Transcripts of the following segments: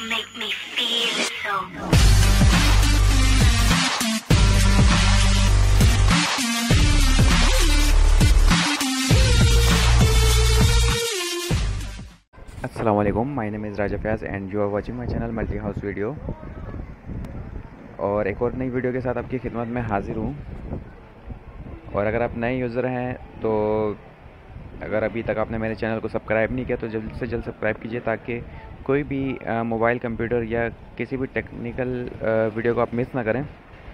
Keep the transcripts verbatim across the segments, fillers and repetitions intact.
make me feel so. अस्सलाम वालेकुम, my name is Raja Fayaz and you are watching my channel multi house video. और एक और नई वीडियो के साथ आपकी खिदमत में हाज़िर हूँ। और अगर आप नए यूज़र हैं तो अगर अभी तक आपने मेरे चैनल को सब्सक्राइब नहीं किया तो जल्द से जल्द सब्सक्राइब कीजिए, ताकि कोई भी मोबाइल, कंप्यूटर या किसी भी टेक्निकल वीडियो को आप मिस ना करें।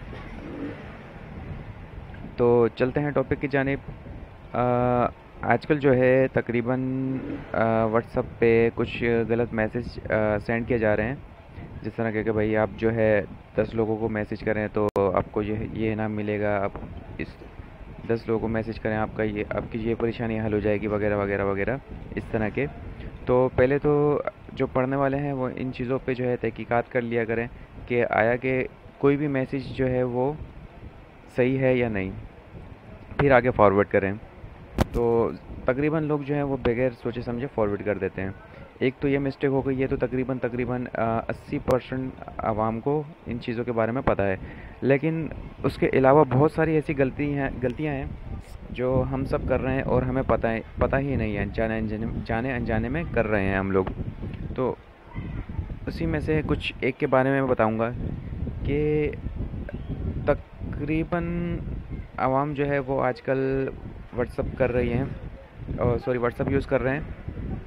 तो चलते हैं टॉपिक की जानिब। आजकल जो है तकरीबन व्हाट्सएप पे कुछ गलत मैसेज सेंड किए जा रहे हैं, जिस तरह के कि भाई आप जो है दस लोगों को मैसेज करें तो आपको ये ये इनाम मिलेगा, आप इस दस लोगों को मैसेज करें आपका ये आपकी ये परेशानी हल हो जाएगी, वगैरह वगैरह वगैरह इस तरह के। तो पहले तो जो पढ़ने वाले हैं वो इन चीज़ों पे जो है तहकीकात कर लिया करें कि आया कि कोई भी मैसेज जो है वो सही है या नहीं, फिर आगे फॉरवर्ड करें। तो तकरीबन लोग जो हैं वो बगैर सोचे समझे फॉरवर्ड कर देते हैं। एक तो ये मिस्टेक हो गई है, तो तकरीबन तकरीबन अस्सी परसेंट आवाम को इन चीज़ों के बारे में पता है, लेकिन उसके अलावा बहुत सारी ऐसी गलती हैं गलतियां हैं जो हम सब कर रहे हैं और हमें पता है पता ही नहीं है, जाने अनजाने जाने अनजाने में कर रहे हैं हम लोग। तो उसी में से कुछ एक के बारे में बताऊँगा कि तकरीबन आवाम जो है वो आजकल व्हाट्सअप कर रही हैं और सॉरी व्हाट्सअप यूज़ कर रहे हैं।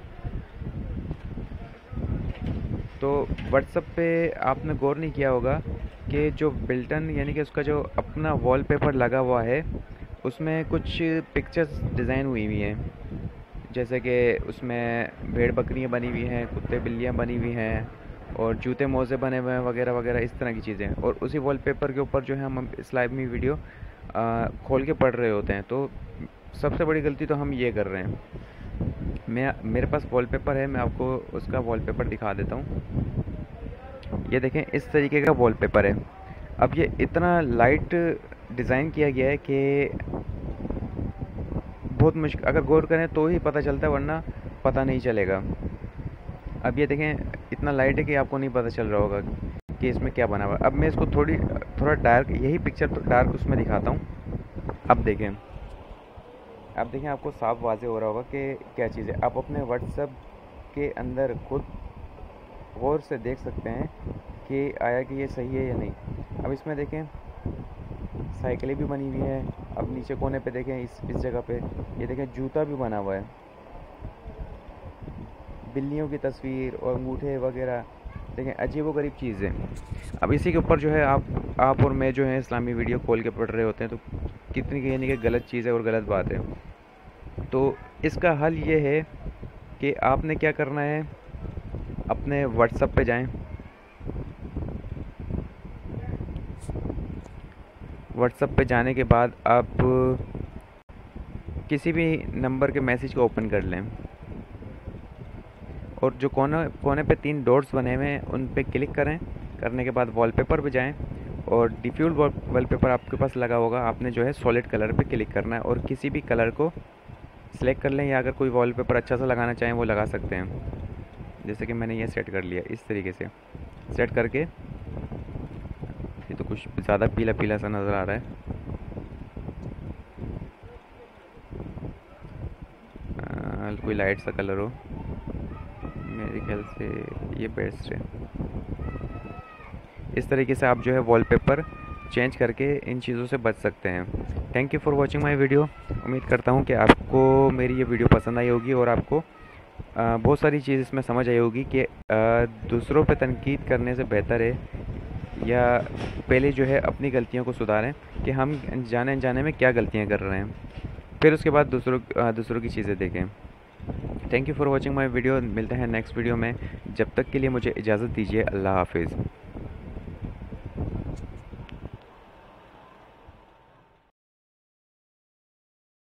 तो व्हाट्सअप पे आपने गौर नहीं किया होगा कि जो बिल्टन यानी कि उसका जो अपना वॉलपेपर लगा हुआ है उसमें कुछ पिक्चर्स डिज़ाइन हुई हुई हैं, जैसे कि उसमें भेड़ बकरियां बनी हुई हैं, कुत्ते बिल्लियां बनी हुई हैं और जूते मोज़े बने हुए हैं, वगैरह वगैरह इस तरह की चीज़ें। और उसी वॉलपेपर के ऊपर जो है हम इस लाइव में वीडियो आ, खोल के पढ़ रहे होते हैं। तो सबसे बड़ी गलती तो हम ये कर रहे हैं। मैं मेरे पास वॉलपेपर है, मैं आपको उसका वॉलपेपर दिखा देता हूँ। ये देखें, इस तरीके का वॉलपेपर है। अब ये इतना लाइट डिज़ाइन किया गया है कि बहुत मुश्किल, अगर गौर करें तो ही पता चलता है, वरना पता नहीं चलेगा। अब ये देखें, इतना लाइट है कि आपको नहीं पता चल रहा होगा कि इसमें क्या बना हुआ है। अब मैं इसको थोड़ी थोड़ा डार्क, यही पिक्चर तो डार्क उसमें दिखाता हूँ। अब देखें अब देखें आपको साफ वाज़े हो रहा होगा कि क्या चीज़ है। आप अपने व्हाट्सएप के अंदर खुद गौर से देख सकते हैं कि आया कि ये सही है या नहीं। अब इसमें देखें साइकिलें भी बनी हुई हैं। अब नीचे कोने पे देखें, इस इस जगह पे ये देखें जूता भी बना हुआ है, बिल्लियों की तस्वीर और अंगूठे वगैरह। देखें अजीब व गरीब चीज़ है। अब इसी के ऊपर जो है आप आप और मैं जो है इस्लामी वीडियो खोल के पढ़ रहे होते हैं, तो कितनी यानी कि गलत चीज़ है और गलत बात है। तो इसका हल ये है कि आपने क्या करना है, अपने व्हाट्सएप पे जाएं। व्हाट्सएप पे जाने के बाद आप किसी भी नंबर के मैसेज को ओपन कर लें और जो कोने कोने पे तीन डॉट्स बने हुए हैं उन पे क्लिक करें। करने के बाद वॉलपेपर पे जाएं और डिफ़ॉल्ट वॉलपेपर आपके पास लगा होगा, आपने जो है सॉलिड कलर पे क्लिक करना है और किसी भी कलर को सिलेक्ट कर लें, या अगर कोई वॉलपेपर अच्छा सा लगाना चाहें वो लगा सकते हैं। जैसे कि मैंने ये सेट कर लिया, इस तरीके से सेट करके। ये तो कुछ ज़्यादा पीला पीला सा नज़र आ रहा है। आ, कोई लाइट सा कलर हो, मेरे ख्याल से ये बेस्ट है। इस तरीके से आप जो है वॉलपेपर चेंज करके इन चीज़ों से बच सकते हैं। Thank you for watching my video. उम्मीद करता हूँ कि आपको मेरी ये वीडियो पसंद आई होगी और आपको आ, बहुत सारी चीज़ इसमें समझ आई होगी कि आ, दूसरों पे तनकीद करने से बेहतर है या पहले जो है अपनी गलतियों को सुधारें कि हम जाने अनजाने में क्या गलतियाँ कर रहे हैं, फिर उसके बाद दूसरों आ, दूसरों की चीज़ें देखें। Thank you for watching my video. मिलते हैं नेक्स्ट वीडियो में, जब तक के लिए मुझे इजाज़त दीजिए। अल्लाह हाफिज़।